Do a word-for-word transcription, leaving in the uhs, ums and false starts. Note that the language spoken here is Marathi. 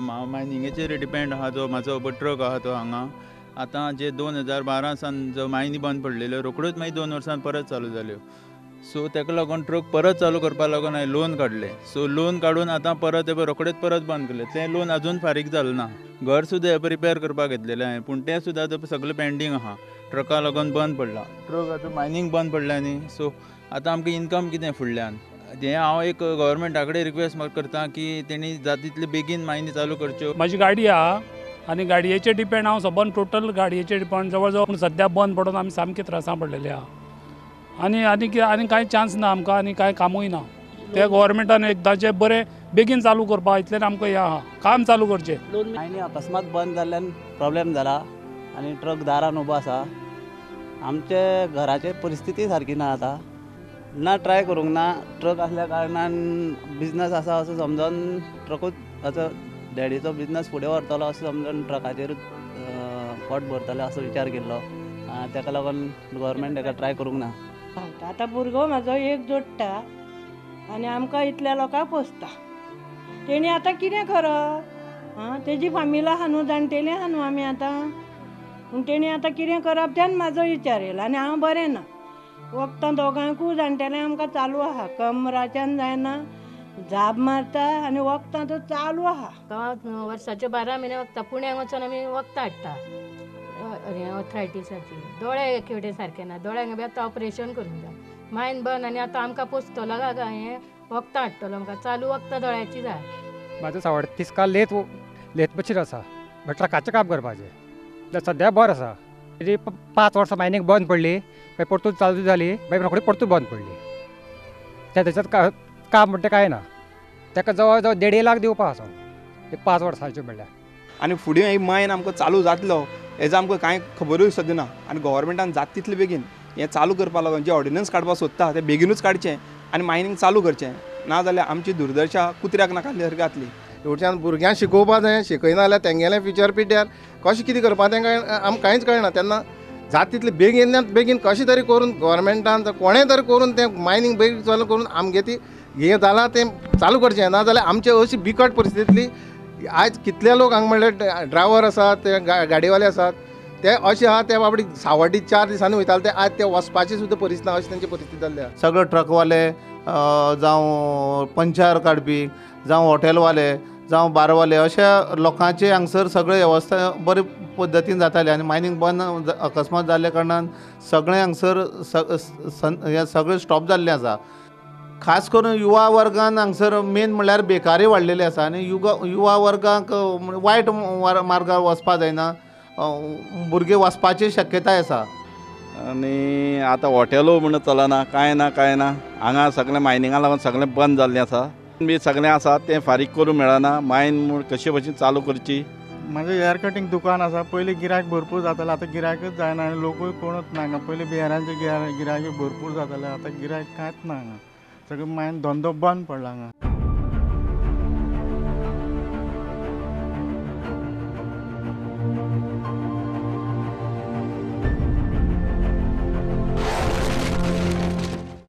हांव मायनिंगेचेर डिपेंड आहा जो म्हाजो ट्रक आहा तो हांगा आतां जे दोन हजार बारा सान जो मायनी बंद पडलेल्यो रोखड्योच मागीर दोन वर्सान परत चालू जाल्यो सो ताका लागून ट्रक परत चालू करपा लागून हांवें लोन काडलें सो लोन काडून आतां परत हे रोखडेच परत बंद केलें तें लोन आजून फारीक जालें ना घर सुद्दां हे रिपेर करपाक घेतलेलें हांवें पूण तें सुद्दां आतां सगळें पेंडींग आहा ट्रका लागून बंद पडलां ट्रक आतां मायनींग बंद पडलें न्ही सो आतां आमकां इनकम कितें फुडल्यान हें हांव एक गव्हर्मेंटा कडेन रिक्वेस्ट करता की तेणी जाता तितले बेगीन मायनी चालू करच्यो. म्हाजी गाडी आहा आनी गाडयेचेर डिपेंड हांव सबंद टोटल गाडयेचेर डिपेंड जवळ जवळ सद्या बंद पडून आमी सामके त्रासां पडलेले आहा आनी आनी आनी कांय चान्स ना आमकां आनी कांय कामूय ना ते गव्हर्मेंटान एकदांचें बरें बेगीन चालू करपा इतलें आमकां हें आहा काम चालू करचें. आनी अकस्मात बंद जाल्ल्यान प्रॉब्लेम जाला आनी ट्रक दारान उबो आसा आमचे घराचे परिस्थिती सारकी ना आतां ना ट्राय करूंक ना ट्रक आसल्या कारणान बिजनस आसा असो समजून ट्रकूच असो डॅडीचो बिजनस फुडें व्हरतलो असो समजून ट्रकाचेरूच पोट भरतले असो विचार केल्लो ताका लागून गव्हर्मेंट ताका ट्राय करूंक ना. आतां भुरगो म्हाजो एक जोडटा आनी आमकां इतल्या लोकांक पोसता तेणी आतां कितें करप आं तेजी फामील आहा न्हू जाणटेली आहा न्हू आमी आतां पूण तेणी आतां कितें करप तेन्ना म्हाजो विचार येयलो आनी हांव बरें ना वखदां दोगांकूय जाणटेलें आमकां चालू आहा कमराच्यान जायना जाब मारता आनी वखदां तर चालू आहा. गांवांत वर्साचे बारा म्हयने वखदां पुण्याक वचून आमी वखदां हाडटा अर्थरायटिसाची दोळे एक वटेन सारके ना दोळ्यांक बी आतां ऑपरेशन करूंक जाय मायन बंद आनी आतां आमकां पोसतलो काय हें वखदां हाडटलो आमकां चालू वखदां दोळ्याची जाय. म्हाजो सावड्डे तिस्कार लेत लेत बशीर आसा ट्रकाचें काम करपाचें सद्या बरें आसा तेजी पांच वर्सां मायनींग बंद पडली मागीर परतून चालू जाली मागीर रोखडी परतून बंद पडली त्या त्याच्यात काम म्हणटा कांय ना ताका जवळ जवळ देड लाख दिवपा आसा एक पांच वर्सांचें म्हणल्यार आनी फुडें ही मायन आमकां चालू जातलो हेजो आमकां कांय खबरूय सुद्दां ना आनी गव्हर्मेंटान जाता तितले बेगीन हें चालू करपा लागून जे ऑर्डिनन्स काडपाक सोदता तें बेगीनूच काडचें आनी मायनींग चालू करचें ना जाल्यार आमची दुर्दशा कुत्र्याक नाका सारकी जातली. हेवटेच्यान भुरग्यांक शिकोवपा जाय शिकयना जाल्यार तेंगेलें फ्युचर पिड्ड्यार कशें कितें करपा तें आमकां कांयच कळना तेन्ना जाता तितलें बेगीन बेगीन कशें तरी करून गव्हर्मेंटान कोणें तरी करून तें मायनींग बेगीन चालू करून आमगे ती हें जालां तें चालू करचें ना जाल्यार आमची अशी बिकट परिस्थिती आयज कितले लोक हांगा म्हणल्यार ड्रायव्हर आसात ते गाडीवाले आसात ते अशें आहा ते बाबडी सावड्डी चार दिसांनी वयताले ते आज ते वचपाची सुद्दां परिस्थिती ना अशी तेंची परिस्थिती जाल्ली आहा. सगळे ट्रकवाले जावं पंचार काडपी जावं हॉटेलवाले जावं बारवाले अशा लोकांचे हांगसर सगळे वेवस्था बरे पद्दतीन जाताले आनी मायनींग बंद अकस्मात जाल्ल्या कारणान सगळे हांगसर हें सगळें स्टॉप जाल्लें आसा. खास करून युवा वर्गान हांगसर मेन म्हणल्यार बेकारी वाडलेली आसा आनी युवा युवा वर्गाक वायट मार्गार वचपा जायना भुरगे वचपाची शक्यताय आसा. आनी आतां हॉटेलो म्हण चलना कांय ना कांय ना हांगा सगळें मायनिंगा लागून सगळें बंद जाल्लें आसा बी सगळें आसा तें फारीक करूंक मेळना मायन म्हूण कशे भशेन चालू करची. म्हाजें हेअर कटींग दुकान आसा पयलीं गिरायक भरपूर जातालें आतां गिरायकूच जायना आनी लोकूय कोणूच ना हांगा पयलीं बिहारांचे गिरायक भरपूर जातालें आतां गिरायक कांयच ना हांगा सगळें मायन धंदो बंद पडला हांगा.